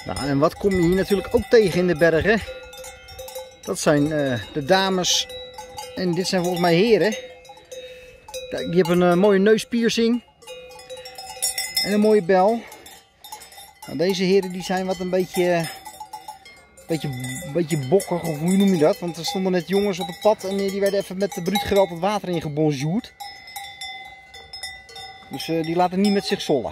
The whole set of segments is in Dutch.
Nou, en wat kom je hier natuurlijk ook tegen in de bergen? Dat zijn de dames en dit zijn volgens mij heren. Kijk, die hebben een mooie neuspiercing en een mooie bel. Nou, deze heren die zijn wat een beetje bokkig, of hoe noem je dat? Want er stonden net jongens op het pad en die werden even met de bruut geweld het water in gebonjourd. Dus die laten niet met zich zollen.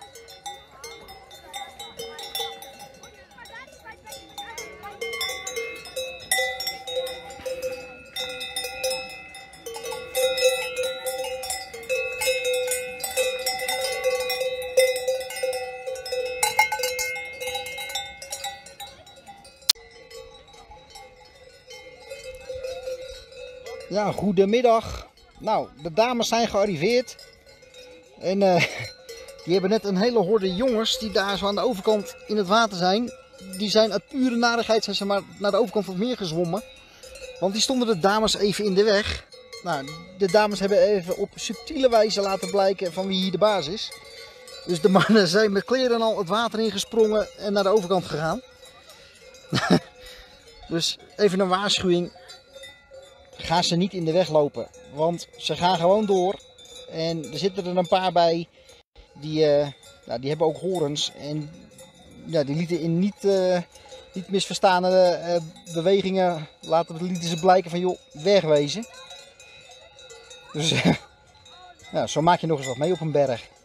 Ja, goedemiddag. Nou, de dames zijn gearriveerd. En die hebben net een hele horde jongens die daar zo aan de overkant in het water zijn. Die zijn uit pure narigheid zijn ze maar naar de overkant van het meer gezwommen. Want die stonden de dames even in de weg. Nou, de dames hebben even op subtiele wijze laten blijken van wie hier de baas is. Dus de mannen zijn met kleren al het water ingesprongen en naar de overkant gegaan. Dus even een waarschuwing. Ga ze niet in de weg lopen, want ze gaan gewoon door. En er zitten er een paar bij, die hebben ook horens. En ja, die lieten in niet misverstane bewegingen, lieten ze blijken van joh, wegwezen. Dus ja, zo maak je nog eens wat mee op een berg.